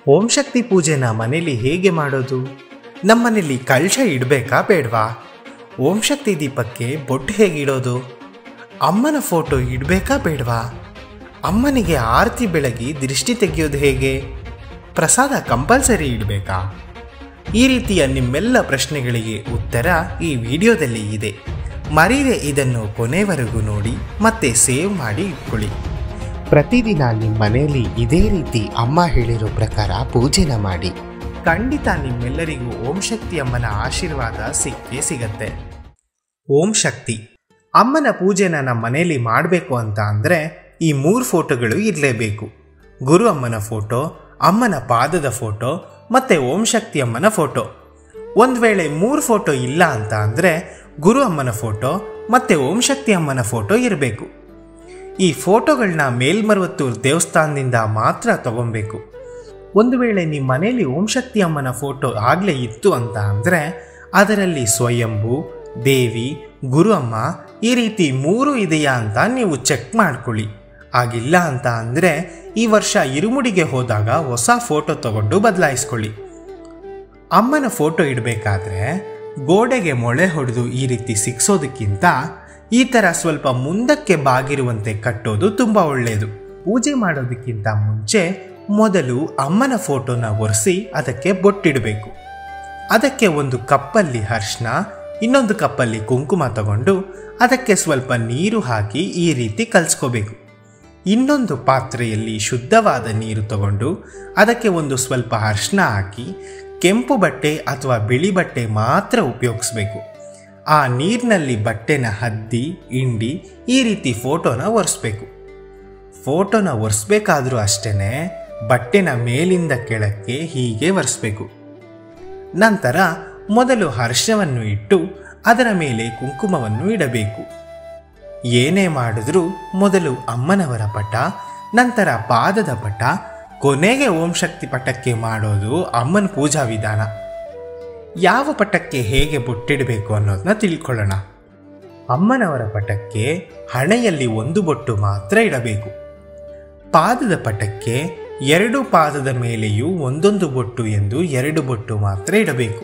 ಓಂ ಶಕ್ತಿ ಪೂಜೆನ ಮನೇಲಿ ಹೇಗೆ ಮಾಡೋದು? ನಮ್ಮನೇಲಿ ಕಳಶ ಇಡಬೇಕಾ ಬೇಡವಾ? ಓಂ ಶಕ್ತಿ ದೀಪಕ್ಕೆ ಬೊಟ್ಟು ಹೇಗೆ ಇಡೋದು? ಅಮ್ಮನ ಫೋಟೋ ಇಡಬೇಕಾ ಬೇಡವಾ? ಅಮ್ಮನಿಗೆ ಆರತಿ ಬೆಳಗಿ ದೃಷ್ಟಿ ತೆಗೆಯೋದು ಹೇಗೆ? ಪ್ರಸಾದ ಕಂಪಲ್ಸರಿ ಇಡಬೇಕಾ? ಈ ರೀತಿಯ ನಿಮ್ಮೆಲ್ಲ ಪ್ರಶ್ನೆಗಳಿಗೆ ಉತ್ತರ ಈ ವಿಡಿಯೋದಲ್ಲಿ ಇದೆ. ಮರೀದೆ ಇದನ್ನು ಕೊನೆವರೆಗೂ ನೋಡಿ ಮತ್ತೆ ಸೇವ್ ಮಾಡಿ ಇಟ್ಕೊಳ್ಳಿ. ಪ್ರತಿದಿನ ನಿಮ್ಮ ಮನೆಯಲ್ಲಿ ಇದೇ ರೀತಿ ಅಮ್ಮ ಹೇಳಿರೋ ಪ್ರಕಾರ ಪೂಜೆನ ಮಾಡಿ. ಖಂಡಿತ ನಿಮ್ಮೆಲ್ಲರಿಗೂ ಓಂ ಶಕ್ತಿ ಅಮ್ಮನ ಆಶೀರ್ವಾದ ಸಿಕ್ಕೇ ಸಿಗತ್ತೆ. ಓಂ ಶಕ್ತಿ ಅಮ್ಮನ ಪೂಜೆನ ನಮ್ಮ ಮನೆಯಲ್ಲಿ ಮಾಡಬೇಕು ಅಂತ ಅಂದರೆ ಈ 3 ಫೋಟೋಗಳು ಇರಲೇಬೇಕು. ಗುರು ಅಮ್ಮನ ಫೋಟೋ, ಅಮ್ಮನ ಪಾದದ ಫೋಟೋ ಮತ್ತು ಓಂ ಶಕ್ತಿ ಅಮ್ಮನ ಫೋಟೋ. ಒಂದು ವೇಳೆ 3 ಫೋಟೋ ಇಲ್ಲ ಅಂತ ಅಂದರೆ ಗುರು ಅಮ್ಮನ ಫೋಟೋ ಮತ್ತು ಓಂ ಶಕ್ತಿ ಅಮ್ಮನ ಫೋಟೋ ಇರಬೇಕು. ಈ ಫೋಟೋಗಳನ್ನ ಮೇಲ್ಮರುವತ್ತೂರು ದೇವಸ್ಥಾನದಿಂದ ಮಾತ್ರ ತಗೊಬೇಕು. ಒಂದು ವೇಳೆ ನಿಮ್ಮ ಮನೆಯಲ್ಲಿ ಓಂ ಶಕ್ತಿ ಅಮ್ಮನ ಫೋಟೋ ಆಗಲೇ ಇತ್ತು ಅಂತ ಅಂದರೆ ಅದರಲ್ಲಿ ಸ್ವಯಂಭೂ, ದೇವಿ, ಗುರು ಅಮ್ಮ ಈ ರೀತಿ 3 ಇದೆಯಾ ಅಂತ ನೀವು ಚೆಕ್ ಮಾಡ್ಕೊಳ್ಳಿ. ಆಗಿಲ್ಲ ಅಂತ ಅಂದರೆ ಈ ವರ್ಷ ಇರುಮುಡಿಗೆ ಹೋದಾಗ ಹೊಸ ಫೋಟೋ ತಗೊಂಡು ಬದಲಾಯಿಸ್ಕೊಳ್ಳಿ. ಅಮ್ಮನ ಫೋಟೋ ಇಡಬೇಕಾದ್ರೆ ಗೋಡೆಗೆ ಮೊಳೆ ಹೊಡೆದು ಈ ರೀತಿ ಸಿಕ್ಸೋದಕ್ಕಿಂತ ಈ ಥರ ಸ್ವಲ್ಪ ಮುಂದಕ್ಕೆ ಬಾಗಿರುವಂತೆ ಕಟ್ಟೋದು ತುಂಬ ಒಳ್ಳೆಯದು. ಪೂಜೆ ಮಾಡೋದಕ್ಕಿಂತ ಮುಂಚೆ ಮೊದಲು ಅಮ್ಮನ ಫೋಟೋನ ಒರೆಸಿ ಅದಕ್ಕೆ ಬೊಟ್ಟಿಡಬೇಕು. ಅದಕ್ಕೆ ಒಂದು ಕಪ್ಪಲ್ಲಿ ಅರಿಶಿನ, ಇನ್ನೊಂದು ಕಪ್ಪಲ್ಲಿ ಕುಂಕುಮ ತಗೊಂಡು ಅದಕ್ಕೆ ಸ್ವಲ್ಪ ನೀರು ಹಾಕಿ ಈ ರೀತಿ ಕಲಿಸ್ಕೋಬೇಕು. ಇನ್ನೊಂದು ಪಾತ್ರೆಯಲ್ಲಿ ಶುದ್ಧವಾದ ನೀರು ತಗೊಂಡು ಅದಕ್ಕೆ ಒಂದು ಸ್ವಲ್ಪ ಅರಿಶಿನ ಹಾಕಿ ಕೆಂಪು ಬಟ್ಟೆ ಅಥವಾ ಬಿಳಿ ಬಟ್ಟೆ ಮಾತ್ರ ಉಪಯೋಗಿಸ್ಬೇಕು. ಆ ನೀರಿನಲ್ಲಿ ಬಟ್ಟೆನ ಹದ್ದಿ ಹಿಂಡಿ ಈ ರೀತಿ ಫೋಟೋನ ಒರೆಸ್ಬೇಕು. ಫೋಟೋನ ಒರೆಸ್ಬೇಕಾದ್ರೂ ಅಷ್ಟೇ ಬಟ್ಟೆನ ಮೇಲಿಂದ ಕೆಳಕ್ಕೆ ಹೀಗೆ ಒರೆಸ್ಬೇಕು. ನಂತರ ಮೊದಲು ಅರಿಶಿನವನ್ನು ಇಟ್ಟು ಅದರ ಮೇಲೆ ಕುಂಕುಮವನ್ನು ಇಡಬೇಕು. ಏನೇ ಮಾಡಿದ್ರೂ ಮೊದಲು ಅಮ್ಮನವರ ಪಟ, ನಂತರ ಪಾದದ ಪಟ, ಕೊನೆಗೆ ಓಂ ಶಕ್ತಿ ಪಟಕ್ಕೆ ಮಾಡೋದು ಅಮ್ಮನ ಪೂಜಾ ವಿಧಾನ. ಯಾವ ಪಟಕ್ಕೆ ಹೇಗೆ ಬೊಟ್ಟಿಡಬೇಕು ಅನ್ನೋದನ್ನ ತಿಳ್ಕೊಳ್ಳೋಣ. ಅಮ್ಮನವರ ಪಟಕ್ಕೆ ಹಣೆಯಲ್ಲಿ 1 ಬೊಟ್ಟು ಮಾತ್ರ ಇಡಬೇಕು. ಪಾದದ ಪಟಕ್ಕೆ 2 ಪಾದದ ಮೇಲೆಯೂ 1 ಬೊಟ್ಟು ಎಂದು 2 ಬೊಟ್ಟು ಮಾತ್ರ ಇಡಬೇಕು.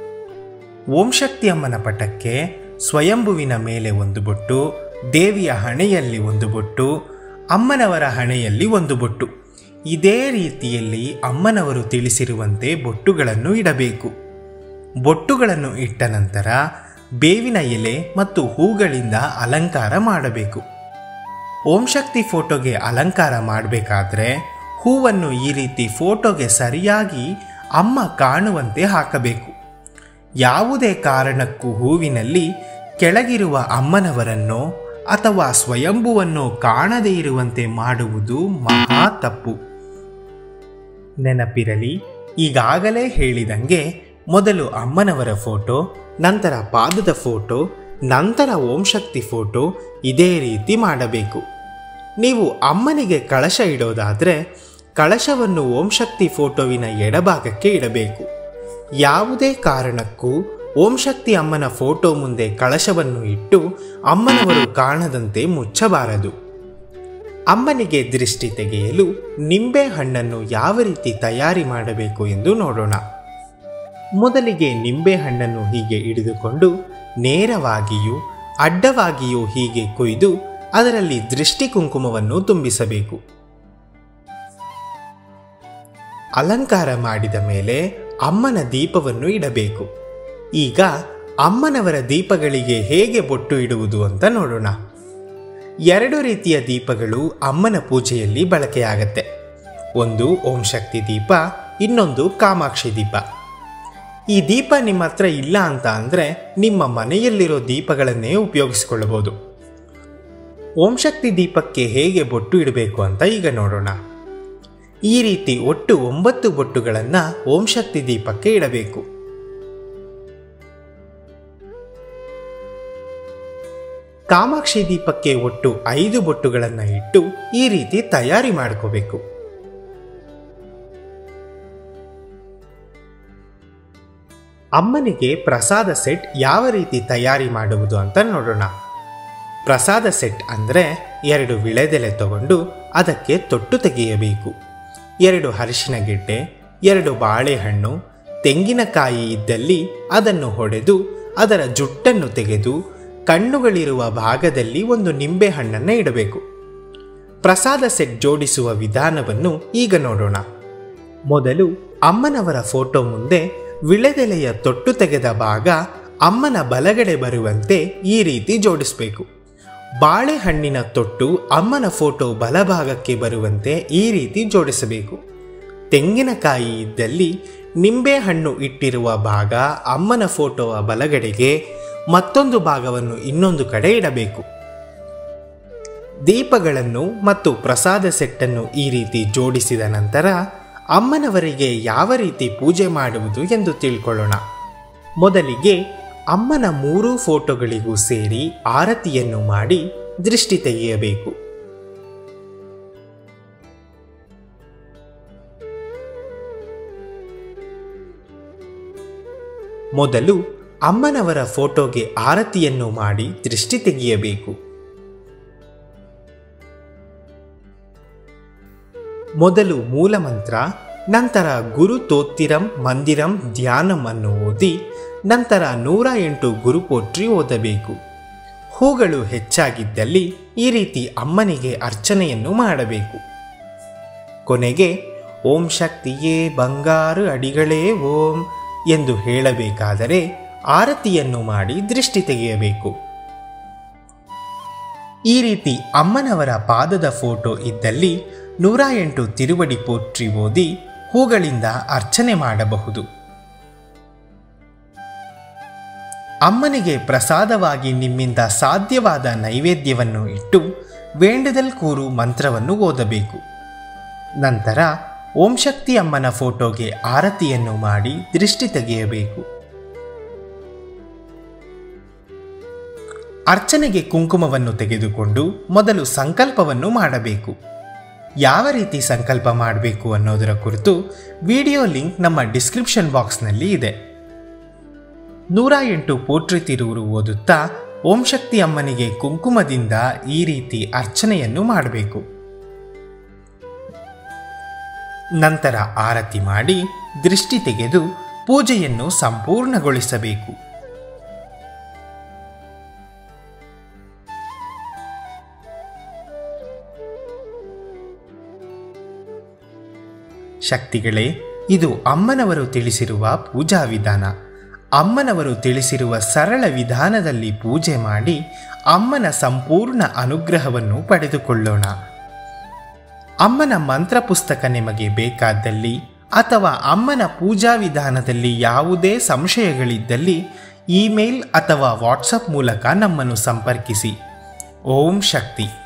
ಓಂ ಶಕ್ತಿ ಅಮ್ಮನ ಪಟಕ್ಕೆ ಸ್ವಯಂಭುವಿನ ಮೇಲೆ 1 ಬೊಟ್ಟು, ದೇವಿಯ ಹಣೆಯಲ್ಲಿ 1 ಬೊಟ್ಟು, ಅಮ್ಮನವರ ಹಣೆಯಲ್ಲಿ 1 ಬೊಟ್ಟು. ಇದೇ ರೀತಿಯಲ್ಲಿ ಅಮ್ಮನವರು ತಿಳಿಸಿರುವಂತೆ ಬೊಟ್ಟುಗಳನ್ನು ಇಡಬೇಕು. ಬೊಟ್ಟುಗಳನ್ನು ಇಟ್ಟ ನಂತರ ಬೇವಿನ ಎಲೆ ಮತ್ತು ಹೂಗಳಿಂದ ಅಲಂಕಾರ ಮಾಡಬೇಕು. ಓಂ ಶಕ್ತಿ ಫೋಟೋಗೆ ಅಲಂಕಾರ ಮಾಡಬೇಕಾದ್ರೆ ಹೂವನ್ನು ಈ ರೀತಿ ಫೋಟೋಗೆ ಸರಿಯಾಗಿ ಅಮ್ಮ ಕಾಣುವಂತೆ ಹಾಕಬೇಕು. ಯಾವುದೇ ಕಾರಣಕ್ಕೂ ಹೂವಿನಲ್ಲಿ ಕೆಳಗಿರುವ ಅಮ್ಮನವರನ್ನೋ ಅಥವಾ ಸ್ವಯಂಭುವನ್ನು ಕಾಣದೇ ಇರುವಂತೆ ಮಾಡುವುದು ಮಹಾ ತಪ್ಪು. ನೆನಪಿರಲಿ, ಈಗಾಗಲೇ ಹೇಳಿದಂಗೆ ಮೊದಲು ಅಮ್ಮನವರ ಫೋಟೋ, ನಂತರ ಪಾದದ ಫೋಟೋ, ನಂತರ ಓಂ ಶಕ್ತಿ ಫೋಟೋ ಇದೇ ರೀತಿ ಮಾಡಬೇಕು. ನೀವು ಅಮ್ಮನಿಗೆ ಕಳಶ ಇಡೋದಾದರೆ ಕಳಶವನ್ನು ಓಂ ಶಕ್ತಿ ಫೋಟೋವಿನ ಎಡಭಾಗಕ್ಕೆ ಇಡಬೇಕು. ಯಾವುದೇ ಕಾರಣಕ್ಕೂ ಓಂ ಶಕ್ತಿ ಅಮ್ಮನ ಫೋಟೋ ಮುಂದೆ ಕಳಶವನ್ನು ಇಟ್ಟು ಅಮ್ಮನವರು ಕಾಣದಂತೆ ಮುಚ್ಚಬಾರದು. ಅಮ್ಮನಿಗೆ ದೃಷ್ಟಿ ತೆಗೆಯಲು ನಿಂಬೆ ಹಣ್ಣನ್ನು ಯಾವ ರೀತಿ ತಯಾರಿ ಮಾಡಬೇಕು ಎಂದು ನೋಡೋಣ. ಮೊದಲಿಗೆ ನಿಂಬೆ ಹಣ್ಣನ್ನು ಹೀಗೆ ಹಿಡಿದುಕೊಂಡು ನೇರವಾಗಿಯೂ ಅಡ್ಡವಾಗಿಯೂ ಹೀಗೆ ಕೊಯ್ದು ಅದರಲ್ಲಿ ದೃಷ್ಟಿ ಕುಂಕುಮವನ್ನು ತುಂಬಿಸಬೇಕು. ಅಲಂಕಾರ ಮಾಡಿದ ಮೇಲೆ ಅಮ್ಮನ ದೀಪವನ್ನು ಇಡಬೇಕು. ಈಗ ಅಮ್ಮನವರ ದೀಪಗಳಿಗೆ ಹೇಗೆ ಬೊಟ್ಟು ಇಡುವುದು ಅಂತ ನೋಡೋಣ. 2 ರೀತಿಯ ದೀಪಗಳು ಅಮ್ಮನ ಪೂಜೆಯಲ್ಲಿ ಬಳಕೆಯಾಗತ್ತೆ. ಒಂದು ಓಂ ಶಕ್ತಿ ದೀಪ, ಇನ್ನೊಂದು ಕಾಮಾಕ್ಷಿ ದೀಪ. ಈ ದೀಪ ನಿಮ್ಮ ಹತ್ರ ಇಲ್ಲ ಅಂತ ಅಂದರೆ ನಿಮ್ಮ ಮನೆಯಲ್ಲಿರೋ ದೀಪಗಳನ್ನೇ ಉಪಯೋಗಿಸಿಕೊಳ್ಳಬಹುದು. ಓಂ ಶಕ್ತಿ ದೀಪಕ್ಕೆ ಹೇಗೆ ಬೊಟ್ಟು ಇಡಬೇಕು ಅಂತ ಈಗ ನೋಡೋಣ. ಈ ರೀತಿ ಒಟ್ಟು 9 ಬೊಟ್ಟುಗಳನ್ನು ಓಂ ಶಕ್ತಿ ದೀಪಕ್ಕೆ ಇಡಬೇಕು. ಕಾಮಾಕ್ಷಿ ದೀಪಕ್ಕೆ ಒಟ್ಟು 5 ಬೊಟ್ಟುಗಳನ್ನು ಇಟ್ಟು ಈ ರೀತಿ ತಯಾರಿ ಮಾಡ್ಕೋಬೇಕು. ಅಮ್ಮನಿಗೆ ಪ್ರಸಾದ ಸೆಟ್ ಯಾವ ರೀತಿ ತಯಾರಿ ಮಾಡುವುದು ಅಂತ ನೋಡೋಣ. ಪ್ರಸಾದ ಸೆಟ್ ಅಂದರೆ 2 ವಿಳೆದೆಲೆ ತಗೊಂಡು ಅದಕ್ಕೆ ತೊಟ್ಟು ತೆಗೆಯಬೇಕು. 2 ಅರಿಶಿನ ಗೆಡ್ಡೆ, 2 ಬಾಳೆಹಣ್ಣು, ತೆಂಗಿನಕಾಯಿ ಇದ್ದಲ್ಲಿ ಅದನ್ನು ಹೊಡೆದು ಅದರ ಜುಟ್ಟನ್ನು ತೆಗೆದು ಕಣ್ಣುಗಳಿರುವ ಭಾಗದಲ್ಲಿ 1 ನಿಂಬೆಹಣ್ಣನ್ನು ಇಡಬೇಕು. ಪ್ರಸಾದ ಸೆಟ್ ಜೋಡಿಸುವ ವಿಧಾನವನ್ನು ಈಗ ನೋಡೋಣ. ಮೊದಲು ಅಮ್ಮನವರ ಫೋಟೋ ಮುಂದೆ ವಿಳೆದೆಲೆಯ ತೊಟ್ಟು ತೆಗೆದ ಭಾಗ ಅಮ್ಮನ ಬಲಗಡೆ ಬರುವಂತೆ ಈ ರೀತಿ ಜೋಡಿಸಬೇಕು. ಬಾಳೆಹಣ್ಣಿನ ತೊಟ್ಟು ಅಮ್ಮನ ಫೋಟೋ ಬಲಭಾಗಕ್ಕೆ ಬರುವಂತೆ ಈ ರೀತಿ ಜೋಡಿಸಬೇಕು. ತೆಂಗಿನಕಾಯಿ ಇದ್ದಲ್ಲಿ ನಿಂಬೆಹಣ್ಣು ಇಟ್ಟಿರುವ ಭಾಗ ಅಮ್ಮನ ಫೋಟೋವ ಬಲಗಡೆಗೆ, ಮತ್ತೊಂದು ಭಾಗವನ್ನು ಇನ್ನೊಂದು ಕಡೆ ಇಡಬೇಕು. ದೀಪಗಳನ್ನು ಮತ್ತು ಪ್ರಸಾದ ಸೆಟ್ಟನ್ನು ಈ ರೀತಿ ಜೋಡಿಸಿದ ನಂತರ ಅಮ್ಮನವರಿಗೆ ಯಾವ ರೀತಿ ಪೂಜೆ ಮಾಡುವುದು ಎಂದು ತಿಳ್ಕೊಳ್ಳೋಣ. ಮೊದಲಿಗೆ ಅಮ್ಮನ 3 ಫೋಟೋಗಳಿಗೂ ಸೇರಿ ಆರತಿಯನ್ನು ಮಾಡಿ ದೃಷ್ಟಿ ತೆಗೆಯಬೇಕು. ಮೊದಲು ಅಮ್ಮನವರ ಫೋಟೋಗೆ ಆರತಿಯನ್ನು ಮಾಡಿ ದೃಷ್ಟಿ ತೆಗೆಯಬೇಕು. ಮೊದಲು ಮೂಲಮಂತ್ರ, ನಂತರ ಗುರು ತೋತ್ತಿರಂ ಮಂದಿರಂ ಧ್ಯಾನಂ ಅನ್ನು ಓದಿ ನಂತರ 108 ಗುರುಪೋಟ್ರಿ ಓದಬೇಕು. ಹೂಗಳು ಹೆಚ್ಚಾಗಿದ್ದಲ್ಲಿ ಈ ರೀತಿ ಅಮ್ಮನಿಗೆ ಅರ್ಚನೆಯನ್ನು ಮಾಡಬೇಕು. ಕೊನೆಗೆ ಓಂ ಶಕ್ತಿಯೇ ಬಂಗಾರು ಅಡಿಗಳೇ ಓಂ ಎಂದು ಹೇಳಬೇಕಾದರೆ ಆರತಿಯನ್ನು ಮಾಡಿ ದೃಷ್ಟಿ ತೆಗೆಯಬೇಕು. ಈ ರೀತಿ ಅಮ್ಮನವರ ಪಾದದ ಫೋಟೋ ಇದ್ದಲ್ಲಿ 108 ತಿರುವಡಿ ಪೋಟ್ರಿ ಓದಿ ಹೂಗಳಿಂದ ಅರ್ಚನೆ ಮಾಡಬಹುದು. ಅಮ್ಮನಿಗೆ ಪ್ರಸಾದವಾಗಿ ನಿಮ್ಮಿಂದ ಸಾಧ್ಯವಾದ ನೈವೇದ್ಯವನ್ನು ಇಟ್ಟು ವೇಂಡದಲ್ ಕೂರು ಮಂತ್ರವನ್ನು ಓದಬೇಕು. ನಂತರ ಓಂ ಶಕ್ತಿ ಅಮ್ಮನ ಫೋಟೋಗೆ ಆರತಿಯನ್ನು ಮಾಡಿ ದೃಷ್ಟಿ ತೆಗೆಯಬೇಕು. ಅರ್ಚನೆಗೆ ಕುಂಕುಮವನ್ನು ತೆಗೆದುಕೊಂಡು ಮೊದಲು ಸಂಕಲ್ಪವನ್ನು ಮಾಡಬೇಕು. ಯಾವ ರೀತಿ ಸಂಕಲ್ಪ ಮಾಡಬೇಕು ಅನ್ನೋದರ ಕುರಿತು ವಿಡಿಯೋ ಲಿಂಕ್ ನಮ್ಮ ಡಿಸ್ಕ್ರಿಪ್ಷನ್ ಬಾಕ್ಸ್ನಲ್ಲಿ ಇದೆ. 108 ಪೋಟ್ರಿ ತಿರುవుರು ಓದುತ್ತಾ ಓಂ ಶಕ್ತಿ ಅಮ್ಮನಿಗೆ ಕುಂಕುಮದಿಂದ ಈ ರೀತಿ ಅರ್ಚನೆಯನ್ನು ಮಾಡಬೇಕು. ನಂತರ ಆರತಿ ಮಾಡಿ ದೃಷ್ಟಿ ತೆಗೆದು ಪೂಜೆಯನ್ನು ಸಂಪೂರ್ಣಗೊಳಿಸಬೇಕು. ಶಕ್ತಿಗಳೇ, ಇದು ಅಮ್ಮನವರು ತಿಳಿಸಿರುವ ಪೂಜಾ ವಿಧಾನ. ಅಮ್ಮನವರು ತಿಳಿಸಿರುವ ಸರಳ ವಿಧಾನದಲ್ಲಿ ಪೂಜೆ ಮಾಡಿ ಅಮ್ಮನ ಸಂಪೂರ್ಣ ಅನುಗ್ರಹವನ್ನು ಪಡೆದುಕೊಳ್ಳೋಣ. ಅಮ್ಮನ ಮಂತ್ರ ಪುಸ್ತಕ ನಿಮಗೆ ಬೇಕಾದಲ್ಲಿ ಅಥವಾ ಅಮ್ಮನ ಪೂಜಾ ವಿಧಾನದಲ್ಲಿ ಯಾವುದೇ ಸಂಶಯಗಳಿದ್ದಲ್ಲಿ ಇಮೇಲ್ ಅಥವಾ ವಾಟ್ಸಪ್ ಮೂಲಕ ನಮ್ಮನ್ನು ಸಂಪರ್ಕಿಸಿ. ಓಂ ಶಕ್ತಿ.